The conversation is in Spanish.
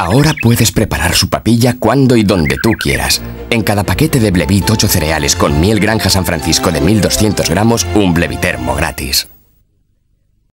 Ahora puedes preparar su papilla cuando y donde tú quieras. En cada paquete de Blevit 8 cereales con miel Granja San Francisco de 1200 gramos, un Blevitermo gratis.